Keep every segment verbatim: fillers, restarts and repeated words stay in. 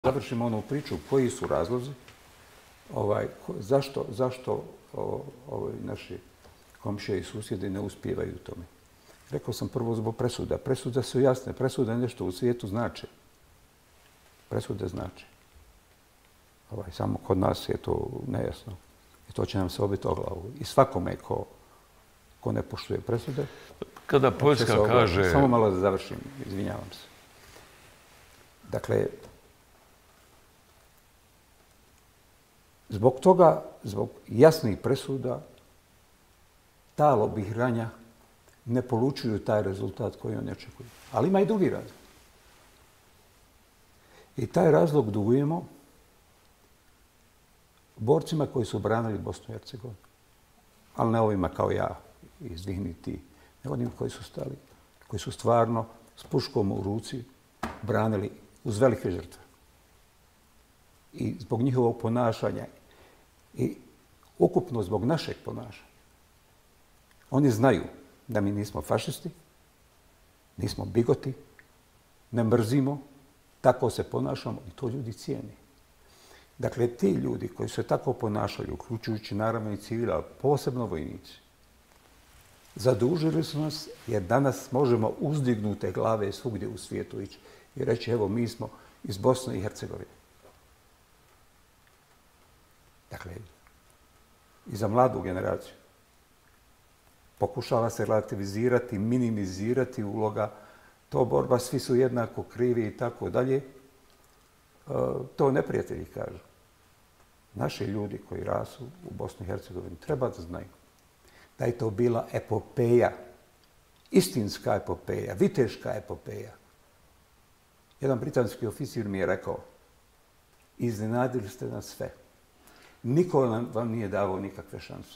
Završimo onu priču, koji su razlozi, ovaj, zašto, zašto o, ovaj, naši komšije i susjedi ne uspijevaju u tome. Rekao sam prvo zbog presuda. Presude su jasne. Presude nešto u svijetu znače. Presude znače. Ovaj, samo kod nas je to nejasno. I to će nam se obiti o glavu. I svakome ko, ko ne poštuje presude... Kada Poljska kaže... Samo malo da završim, izvinjavam se. Dakle, zbog toga, zbog jasnih presuda, ta lobiranja ne polučuju taj rezultat koji oni očekuju. Ali ima i drugi razlog. I taj razlog dugujemo borcima koji su branili Bosnu i Hercegovinu. Ali ne ovima kao ja, izdvihniti, nego onima koji su stali, koji su stvarno s puškom u ruci branili uz velike žrtve. I zbog njihovog ponašanja i ukupno zbog našeg ponašanja. Oni znaju da mi nismo fašisti, nismo bigoti, ne mrzimo, tako se ponašamo i to ljudi cijeni. Dakle, ti ljudi koji se tako ponašaju, uključujući naravno i civila, posebno vojnici, zadužili su nas jer danas možemo uzdignute glave svugdje u svijetu ići i reći evo mi smo iz Bosne i Hercegovine. Dakle, i za mladu generaciju pokušava se relativizirati, minimizirati uloga, to borba, svi su jednako krivi i tako dalje. To neprijatelji kažu. Naši ljudi koji rasu u Bosni i Hercegovini treba da znaju da je to bila epopeja, istinska epopeja, viteška epopeja. Jedan britanski oficir mi je rekao, iznenadili ste nas sve. Niko vam nije davao nikakve šanse.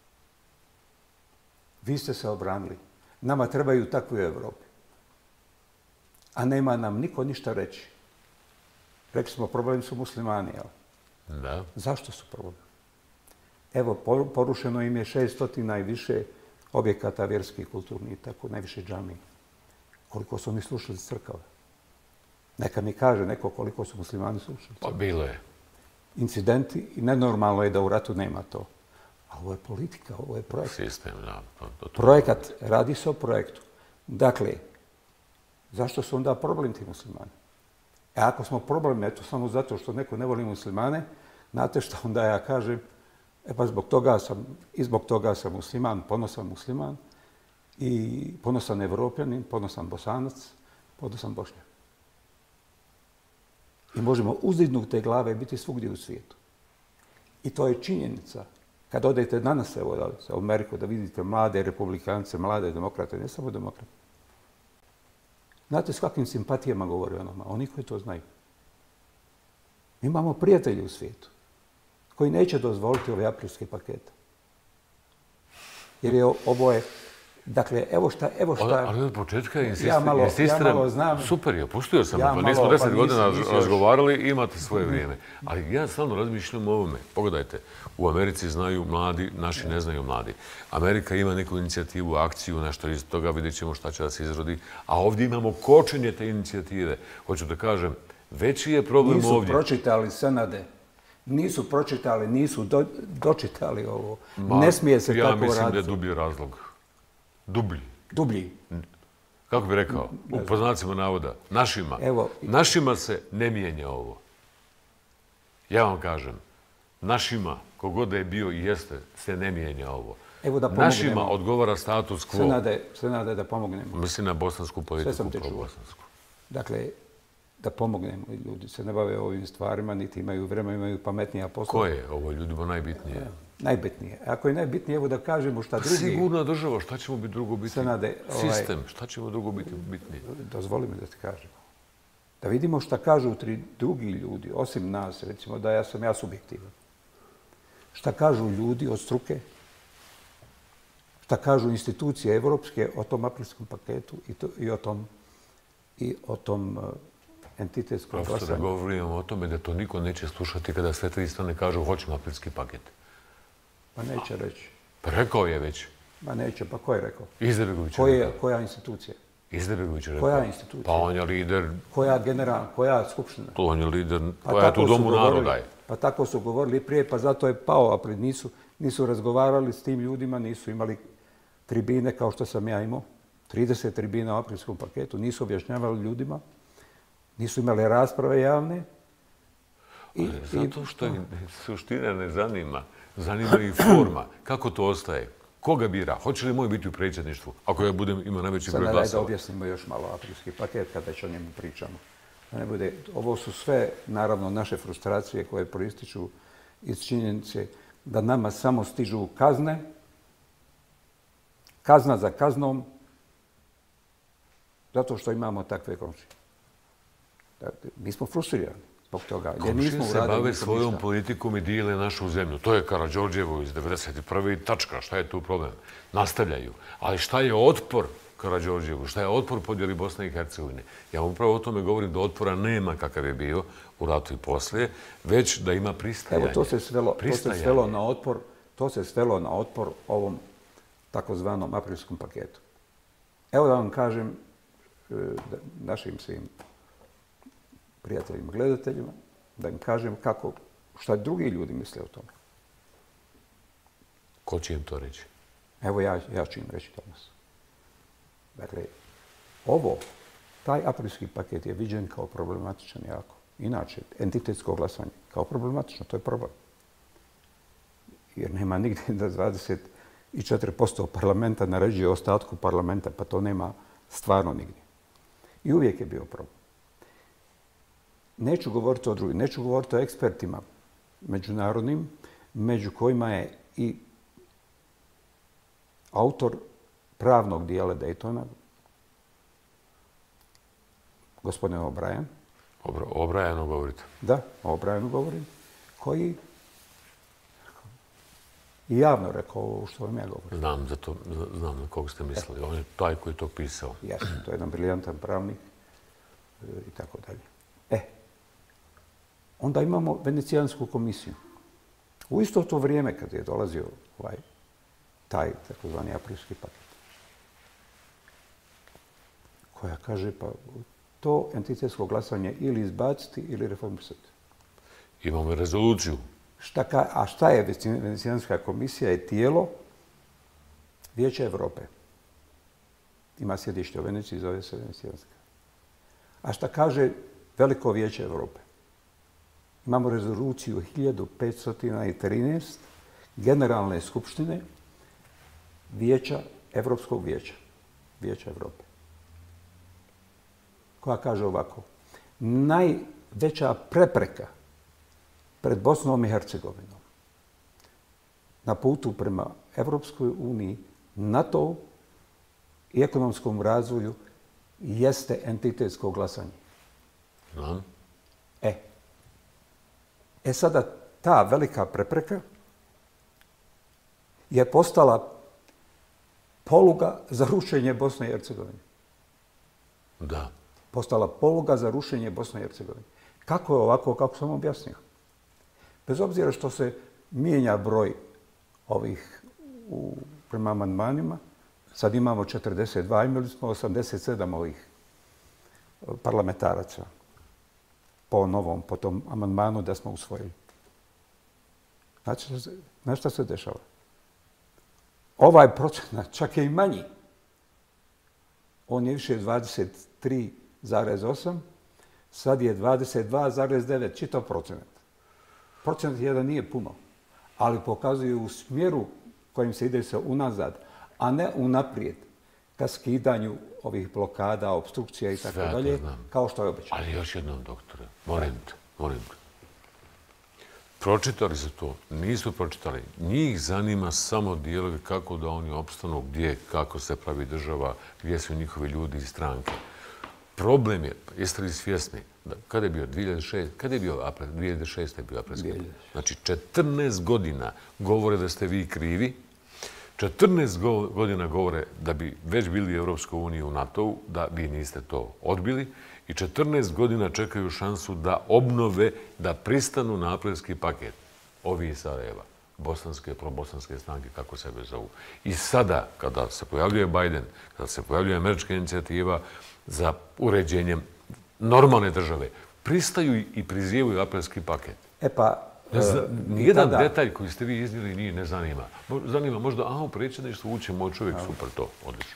Vi ste se obranili. Nama trebaju takvi u Evropi. A nema nam niko ništa reći. Rekli smo, problem su muslimani, jel? Da. Zašto su problem? Evo, porušeno im je šeststotina i više objekata vjerskih, kulturnih i tako, najviše džamija. Koliko su oni slušali crkava? Neka mi kaže neko koliko su muslimani slušali. Pa bilo je. Incidenti i nenormalno je da u ratu nema to. A ovo je politika, ovo je projekat. Sistem, da. Projekat, radi se o projektu. Dakle, zašto su onda problem ti muslimani? E ako smo problem, eto samo zato što neko ne voli muslimane, znate što onda ja kažem, e pa zbog toga sam, i zbog toga sam musliman, ponosan musliman, i ponosan Evropljanin, ponosan Bosanac, ponosan Bošnjak. I možemo uzdignute glave biti svugdje u svijetu. I to je činjenica. Kad odete danas evo, u Ameriku da vidite mlade republikance, mlade demokrate, ne samo demokrate. Znate s kakvim simpatijama govori o nama, oni koji to znaju. Mi imamo prijatelje u svijetu koji neće dozvoliti ove aprilske pakete. Jer je oboje... Dakle, evo šta... Evo šta ali od početka ja malo, ja malo znam... Super je, pustio sam, ja pa nismo malo, deset pa godina nisi, nisi razgovarali i imate svoje vrijeme. Ali ja stvarno razmišljam o ovome. Pogledajte, u Americi znaju mladi, naši ne znaju mladi. Amerika ima neku inicijativu, akciju, nešto iz toga, vidjet ćemo šta će da se izrodi. A ovdje imamo kočenje te inicijative. Hoću da kažem, veći je problem nisu ovdje. Nisu pročitali Senade. Nisu pročitali, nisu do, dočitali ovo. Ma, ne smije se ja tako raditi. Ja mislim da je dublji razlog. Dublji. Dublji. Kako bih rekao, u poznacima navoda, našima. Evo, našima se ne mijenja ovo. Ja vam kažem, našima, kogod da je bio i jeste, se ne mijenja ovo. Evo da našima odgovara status quo. Senade, Senade da pomognemo. Mislim na bosansku politiku. Sve sam te čuo. Dakle, da pomognemo. Ljudi se ne bave ovim stvarima, niti imaju vremena, imaju pametnija posla. Ko je ovo ljudima najbitnije? Ja. Najbitnije. Ako je najbitnije, evo da kažemo šta drugi... Sigurna država, šta ćemo biti drugo biti? Senade, ovaj, sistem, šta ćemo drugo biti bitnije? Dozvoli mi da ti kažem. Da vidimo šta kažu tri drugi ljudi, osim nas, recimo da ja sam ja subjektivan. Šta kažu ljudi od struke, šta kažu institucije evropske o tom aprilskom paketu i, to, i o tom, i o tom uh, entitetskom glasanju. Profesor, govorimo o tome da to niko neće slušati kada sve tri strane kažu hoćemo aprilski paket. Pa neće reći. Pa rekao je već. Ma neće, pa ko je rekao? Izetbegović. Koje, koja institucija? Izetbegović je rekao. Koja institucija? Pa on je lider... Koja general, koja skupština? To on je lider, Pa koja je tu tako su domu govorili- naroda je. Pa tako su govorili prije, pa zato je pao, a pred nisu, nisu razgovarali s tim ljudima, nisu imali tribine kao što sam ja imao, trideset tribina u aprilskom paketu, nisu objašnjavali ljudima, nisu imali rasprave javne. I, zato što ih suština ne zanima, zanima ih forma. Kako to ostaje? Koga bira? Hoće li moj biti u predsjedništvu? Ako ja budem imao najveći broj Sad glasova. da objasnimo još malo aprilski paket kad već o njemu pričamo. Da ne bude, ovo su sve, naravno, naše frustracije koje proističu iz činjenice da nama samo stižu kazne, kazna za kaznom, zato što imamo takve komšije. Mi smo frustrirani zbog toga. Komšije se bave svojom politikom i dijele našu zemlju. To je Karađorđevo iz devedeset prve i tačka. Šta je tu problem? Nastavljaju. Ali šta je otpor Karađorđevu? Šta je otpor podjeli Bosne i Hercegovine? Ja vam upravo o tome govorim da otpora nema kakav je bio u ratu i poslije, već da ima pristajanje. Evo, to se svelo, to se svelo na otpor, to se svelo na otpor ovom takozvanom aprilskom paketu. Evo da vam kažem našim svim prijateljima, gledateljima, da im kažem kako, šta drugi ljudi misle o tome. Ko će im to reći? Evo ja, ja ću im reći danas. Dakle, ovo, taj aprilski paket je viđen kao problematičan jako. Inače, entitetsko glasanje kao problematično, to je problem. Jer nema nigdje da dvadeset četiri posto parlamenta naređuje ostatku parlamenta, pa to nema stvarno nigdje. I uvijek je bio problem. Neću govoriti o drugim, neću govoriti o ekspertima međunarodnim, među kojima je i autor pravnog dijela Daytona, gospodin O'Brien. O O'Brienu govorite? Da, o O'Brienu govorim, koji i javno rekao ovo što vam ja govorim. Znam, zato, znam na kog ste mislili. On je taj koji je to pisao. Jasno, to je jedan briljantan pravnik i tako dalje. E, onda imamo Venecijansku komisiju. U isto to vrijeme kad je dolazio ovaj, taj takozvani aprilski paket, koja kaže pa to entitetsko glasanje ili izbaciti ili reformisati. Imamo rezoluciju. Šta ka, a šta je Venecijanska komisija? Je tijelo Vijeća Europe. Ima sjedište u Veneciji, zove se Venecijanska. A šta kaže Veliko Vijeće Europe? Imamo rezoluciju hiljadu petsto trinaest Generalne skupštine Vijeća, Evropskog vijeća, Vijeća Europe. Koja kaže ovako, najveća prepreka pred Bosnom i Hercegovinom na putu prema Evropskoj uniji, NATO i ekonomskom razvoju jeste entitetsko glasanje. Znam. E, e sada ta velika prepreka je postala poluga za rušenje Bosne i Hercegovine. Da. Postala poluga za rušenje Bosne i Hercegovine. Kako je ovako, kako sam objasnio? Bez obzira što se mijenja broj ovih u, prema amandmanima, sad imamo četrdeset dva, imali smo osamdeset sedam ovih parlamentaraca po novom, po tom amandmanu da smo usvojili. Znači, znaš šta se dešava? Ovaj procenat čak je i manji. On je više dvadeset tri zarez osam, sad je dvadeset dva zarez devet, čitav procenat. Procenat jedan nije puno, ali pokazuje u smjeru kojim se ide se unazad, a ne unaprijed ka skidanju ovih blokada, obstrukcija i tako dalje, kao što je običajno. Ali još jednom, doktore, molim te, molim te. Pročitali su to, nisu pročitali. Njih zanima samo dijelovi kako da oni opstanu, gdje, kako se pravi država, gdje su njihovi ljudi iz stranke. Problem je, jeste li svjesni, da kada je bio dvije hiljade šeste. Kada je bio apel? dvije hiljade šeste. je bio apelski. Znači, četrnaest godina govore da ste vi krivi, četrnaest godina govore da bi već bili u Europskoj uniji u NATO-u, da vi niste to odbili i četrnaest godina čekaju šansu da obnove, da pristanu na aprilski paket. Ovi iz Sarajeva. bosanske, probosanske snage, kako sebe zovu. I sada, kada se pojavljuje Biden, kada se pojavljuje američka inicijativa za uređenjem normalne države, pristaju i prizivaju aprilski paket. E pa, nijedan detalj koji ste vi iznijeli nije ne zanima. Zanima možda, a u predsjedništvu uče moj čovjek, super to, odlično.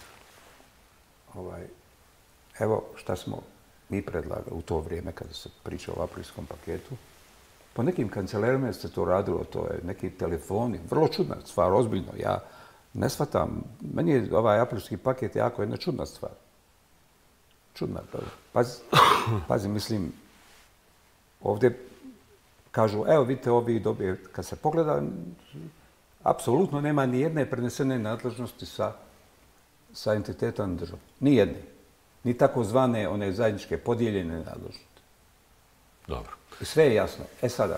Evo šta smo mi predlagali u to vrijeme kada se priča o aprilskom paketu. Po nekim kancelarima se to radilo, to je neki telefoni, vrlo čudna stvar, ozbiljno. Ja ne shvatam, meni je ovaj aprilski paket jako jedna čudna stvar. Čudna. Pazi, pazi, mislim, ovdje kažu, evo vidite, ovi dobije, kad se pogleda, apsolutno nema ni jedne prenesene nadležnosti sa, sa entitetom države. Ni jedne. Ni takozvane one zajedničke podijeljene nadležnosti. Dobro. I sve je jasno. E sada,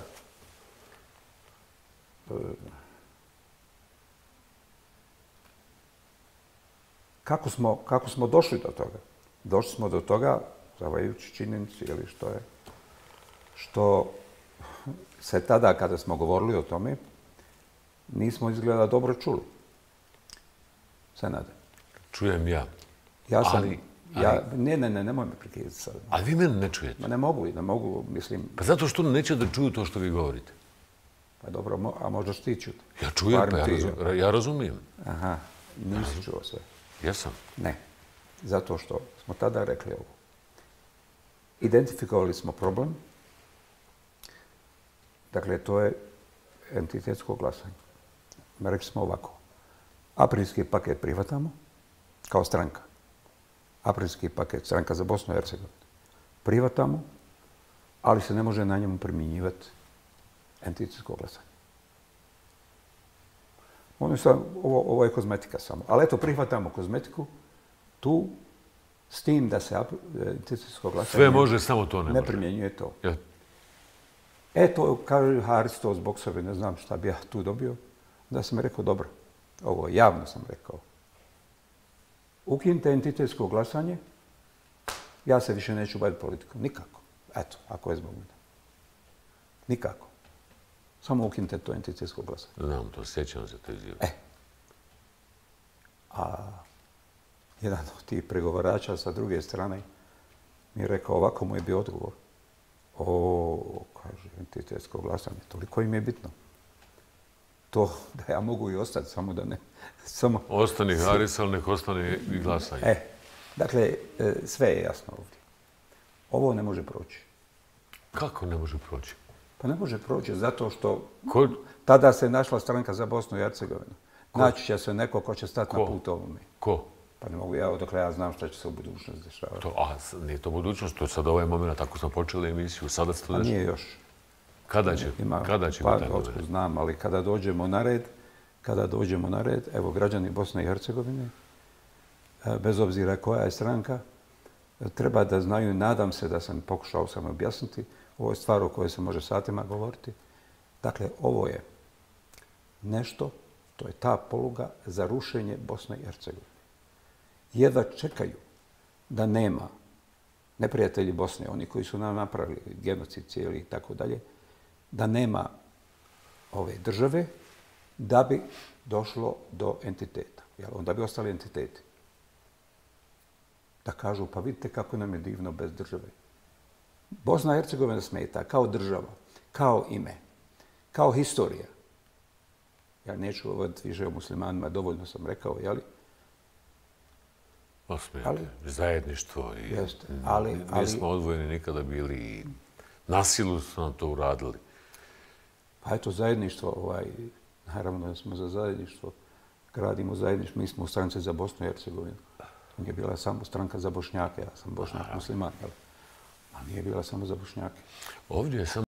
kako smo, kako smo došli do toga? Došli smo do toga, zavajući činjenici, ili što je, što se tada, kada smo govorili o tome, nismo izgleda dobro čuli. Senade. Čujem ja. Ja sam... Ali, ja, ne, ne, ne, nemoj me prekidati sad. Ali vi mene ne čujete. Ma ne mogu, ne mogu, mislim... Pa zato što neće da čuju to što vi govorite. Pa dobro, a možeš ti čuti. Ja čujem, pa ja, razum, ja razumijem. Aha, nisi čuo sve. Jesam. Ne, zato što smo tada rekli ovo. Identifikovali smo problem. Dakle, to je entitetsko glasanje. Rekli smo ovako. Aprilski paket prihvatamo kao stranka. Aprilski paket, stranka za Bosnu i Hercegovinu. Prihvatamo, ali se ne može na njemu primjenjivati entitetsko glasanje. Ovo, ovo je kozmetika samo. Ali eto, prihvatamo kozmetiku tu s tim da se entitetsko glasanje... Sve može, samo to ne može. Ne primjenjuje to. Ja. Eto, kaže Haris to zbog sebe, ne znam šta bi ja tu dobio. Da sam rekao, dobro, ovo javno sam rekao. Ukinite entitetsko glasanje, ja se više neću baviti politikom. Nikako. Eto, ako je zbog mene. Nikako. Samo ukinite to entitetsko glasanje. Znam to, sjećam se to izjave. E. A jedan od tih pregovarača sa druge strane mi je rekao, ovako mu je bio odgovor. O, kaže, entitetsko glasanje, toliko im je bitno. To da ja mogu i ostati, samo da ne... Samo... Ostani Haris, ali nek ostane i glasanje. E, dakle, sve je jasno ovdje. Ovo ne može proći. Kako ne može proći? Pa ne može proći zato što Ko? tada se našla stranka za Bosnu i Hercegovinu. Naći će se neko ko će stati na put ovome. Ko? Pa ne mogu ja, dokle ja znam šta će se u budućnosti dešavati. To, a nije to budućnost, to je sad ovaj moment, tako smo počeli emisiju, sada se to dešava. A nije još. Kada će? Ima, kada će pa, otkud znam, ali kada dođemo na red, kada dođemo na red, evo, građani Bosne i Hercegovine, bez obzira koja je stranka, treba da znaju, nadam se da sam pokušao sam objasniti, ovo je stvar o kojoj se može satima govoriti. Dakle, ovo je nešto, to je ta poluga za rušenje Bosne i Hercegovine. Jedva čekaju da nema neprijatelji Bosne, oni koji su nam napravili genocid cijeli i tako dalje, da nema ove države, da bi došlo do entiteta. Jel? Onda bi ostali entiteti. Da kažu, pa vidite kako nam je divno bez države. Bosna i Hercegovina smeta kao država, kao ime, kao historija. Ja neću govoriti više o muslimanima, dovoljno sam rekao, jeli? Osmijete, zajedništvo. I jeste, ali, ali... Nismo odvojeni nikada bili i nasilu su nam to uradili. Pa eto, zajedništvo, ovaj, naravno da smo za zajedništvo, gradimo zajedništvo, mi smo u stranci za Bosnu i Hercegovinu. Nije bila samo stranka za Bošnjake, ja sam Bošnjak musliman, ali nije bila samo za Bošnjake. Ovdje je samo